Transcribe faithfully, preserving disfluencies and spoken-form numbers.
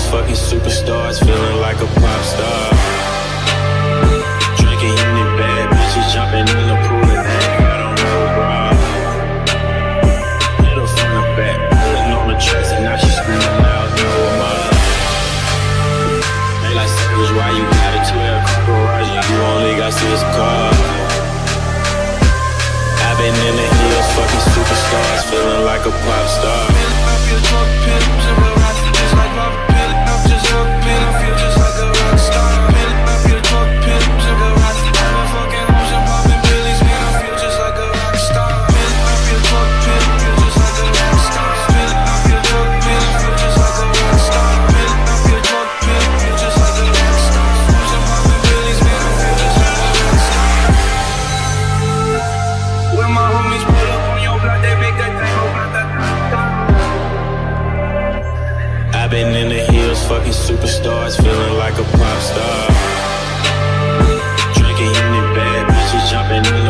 fucking superstars, feeling like a pop star. Drinking Henny, bad bitches jumping in the pool and they got on no bra. Hit her from the back, pulling on the tracks and now she screaming out, no more. They like Savage, why you got a twelve garage and you only got six cars? I've been in the hills, fucking superstars, feeling like a pop star. I feel drunk, pills, and we're rocking just like Bob Pill. I'm just up, pill, I feel just like a rock star. Pill, I feel drunk, pills, and we're rocking. I'm fucking hoes and popping pillies, man, I feel just like a rock star. Pill, I feel drunk, pill, feel just like a rock star. Pill, I feel drunk, pill, feel just like a rock star. Pill, I feel drunk, pill, feel just like a rock star. Hoes and popping pillies, man, I feel just like a rock star. When my homies pull up on your block, they make that thing go block that thing. I've been in the hills, fucking superstars, feeling like a pop star. Drinking Henny, bad bitches jumping in the